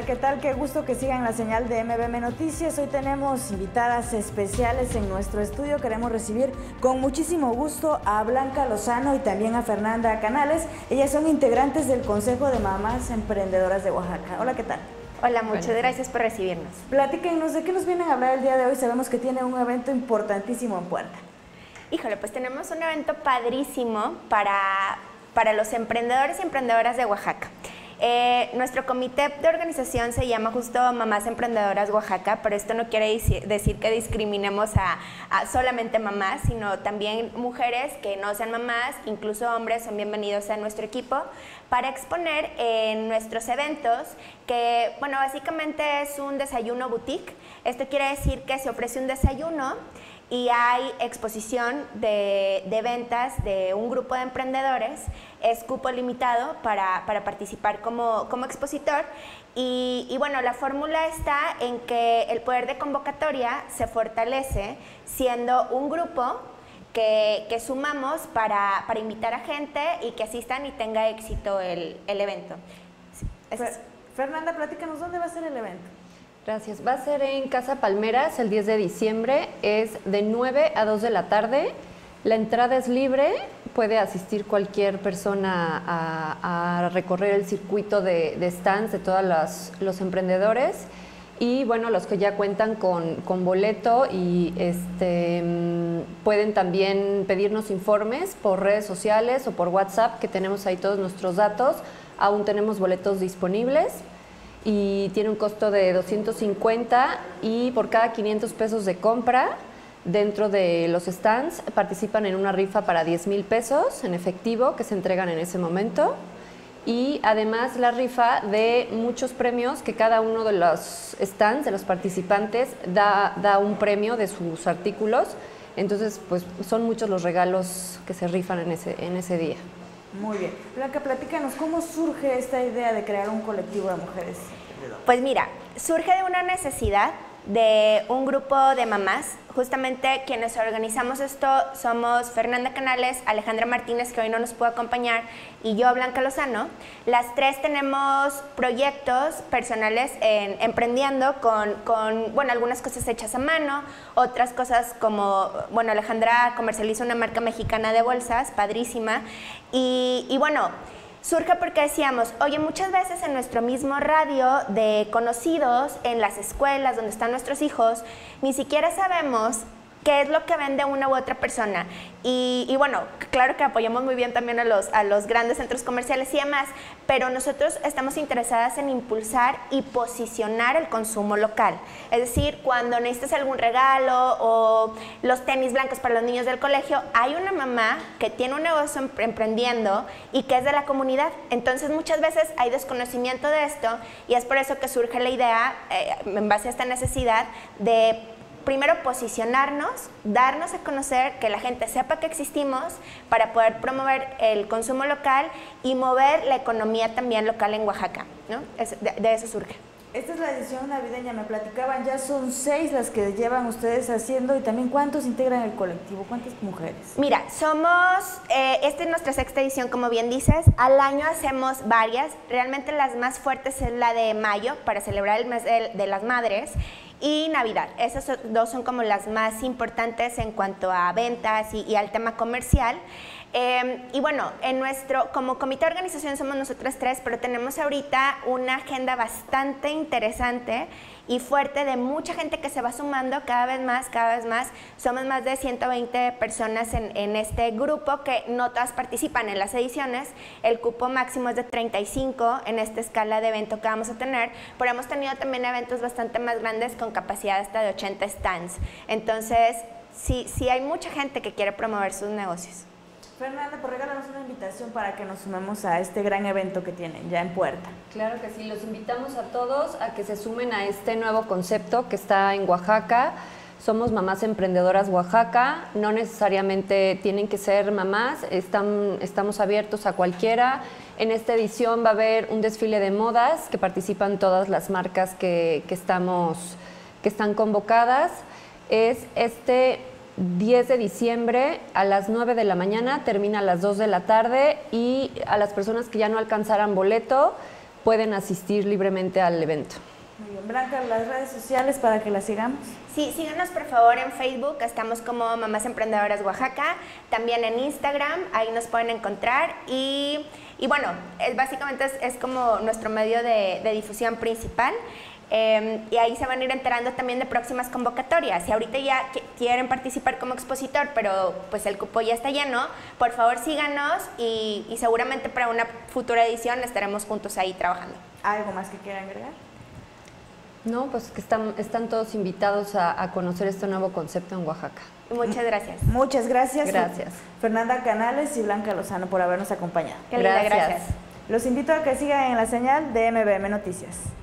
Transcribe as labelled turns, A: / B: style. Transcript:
A: Hola, ¿qué tal? Qué gusto que sigan la señal de MBM Noticias. Hoy tenemos invitadas especiales en nuestro estudio. Queremos recibir con muchísimo gusto a Blanca Lozano y también a Fernanda Canales. Ellas son integrantes del Consejo de Mamás Emprendedoras de Oaxaca. Hola, ¿qué tal?
B: Hola, muchas gracias por recibirnos.
A: Platíquenos, ¿de qué nos vienen a hablar el día de hoy? Sabemos que tienen un evento importantísimo en puerta.
B: Híjole, pues tenemos un evento padrísimo para los emprendedores y emprendedoras de Oaxaca. Nuestro comité de organización se llama justo Mamás Emprendedoras Oaxaca, pero esto no quiere decir que discriminemos a solamente mamás, sino también mujeres que no sean mamás, incluso hombres son bienvenidos a nuestro equipo para exponer en nuestros eventos que, bueno, básicamente es un desayuno boutique. Esto quiere decir que se ofrece un desayuno y hay exposición de ventas de un grupo de emprendedores, es cupo limitado para participar como expositor y bueno, la fórmula está en que el poder de convocatoria se fortalece siendo un grupo que sumamos para invitar a gente y que asistan y tenga éxito el evento.
A: Fernanda, platícanos, ¿dónde va a ser el evento?
C: Gracias. Va a ser en Casa Palmeras el 10 de diciembre, es de 9 a 2 de la tarde. La entrada es libre, puede asistir cualquier persona a recorrer el circuito de stands de todos los emprendedores. Y bueno, los que ya cuentan con boleto y pueden también pedirnos informes por redes sociales o por WhatsApp, que tenemos ahí todos nuestros datos. Aún tenemos boletos disponibles. Y tiene un costo de 250 y por cada 500 pesos de compra dentro de los stands participan en una rifa para 10,000 pesos en efectivo que se entregan en ese momento y además la rifa de muchos premios que cada uno de los stands, de los participantes, da un premio de sus artículos. Entonces, pues son muchos los regalos que se rifan en ese día.
A: Muy bien. Blanca, platícanos, ¿cómo surge esta idea de crear un colectivo de mujeres?
B: Pues mira, surge de una necesidad de un grupo de mamás. Justamente quienes organizamos esto somos Fernanda Canales, Alejandra Martínez, que hoy no nos puede acompañar, y yo, Blanca Lozano. Las tres tenemos proyectos personales emprendiendo con bueno, algunas cosas hechas a mano, otras cosas como, bueno, Alejandra comercializa una marca mexicana de bolsas, padrísima, y bueno, surge porque decíamos, oye, muchas veces en nuestro mismo radio de conocidos, en las escuelas donde están nuestros hijos, ni siquiera sabemos qué es lo que vende una u otra persona. Y bueno, claro que apoyamos muy bien también a los grandes centros comerciales y demás, pero nosotros estamos interesadas en impulsar y posicionar el consumo local. Es decir, cuando necesitas algún regalo o los tenis blancos para los niños del colegio, hay una mamá que tiene un negocio emprendiendo y que es de la comunidad. Entonces muchas veces hay desconocimiento de esto y es por eso que surge la idea, en base a esta necesidad, de primero posicionarnos, darnos a conocer, que la gente sepa que existimos para poder promover el consumo local y mover la economía también local en Oaxaca, ¿no? De eso surge.
A: Esta es la edición navideña, me platicaban, ya son 6 las que llevan ustedes haciendo y también ¿cuántos integran el colectivo? ¿Cuántas mujeres?
B: Mira, esta es nuestra sexta edición, como bien dices, al año hacemos varias, realmente las más fuertes es la de mayo para celebrar el mes de las madres y Navidad. Esas dos son como las más importantes en cuanto a ventas y al tema comercial. Y bueno, como comité de organización somos nosotras tres, pero tenemos ahorita una agenda bastante interesante y fuerte de mucha gente que se va sumando cada vez más. Somos más de 120 personas en este grupo, que no todas participan en las ediciones. El cupo máximo es de 35 en esta escala de evento que vamos a tener, pero hemos tenido también eventos bastante más grandes con capacidad hasta de 80 stands. Entonces, sí hay mucha gente que quiere promover sus negocios.
A: Fernanda, pues regálanos una invitación para que nos sumemos a este gran evento que tienen ya en puerta.
C: Claro que sí, los invitamos a todos a que se sumen a este nuevo concepto que está en Oaxaca. Somos Mamás Emprendedoras Oaxaca, no necesariamente tienen que ser mamás, estamos abiertos a cualquiera. En esta edición va a haber un desfile de modas que participan todas las marcas que están convocadas. Es 10 de diciembre a las 9 de la mañana, termina a las 2 de la tarde y a las personas que ya no alcanzaran boleto pueden asistir libremente al evento.
A: Muy bien, Blanca, las redes sociales para que las sigamos.
B: Sí, síganos por favor en Facebook, estamos como Mamás Emprendedoras Oaxaca, también en Instagram, ahí nos pueden encontrar y bueno, básicamente es como nuestro medio de difusión principal. Y ahí se van a ir enterando también de próximas convocatorias. Si ahorita ya quieren participar como expositor, pero pues el cupo ya está lleno, por favor síganos y seguramente para una futura edición estaremos juntos ahí trabajando.
A: ¿Algo más que quieran agregar?
C: No, pues que están todos invitados a conocer este nuevo concepto en Oaxaca.
B: Muchas gracias.
A: Muchas gracias.
C: Gracias.
A: Fernanda Canales y Blanca Lozano por habernos acompañado.
B: Qué linda, gracias.
A: Los invito a que sigan en la señal de MBM Noticias.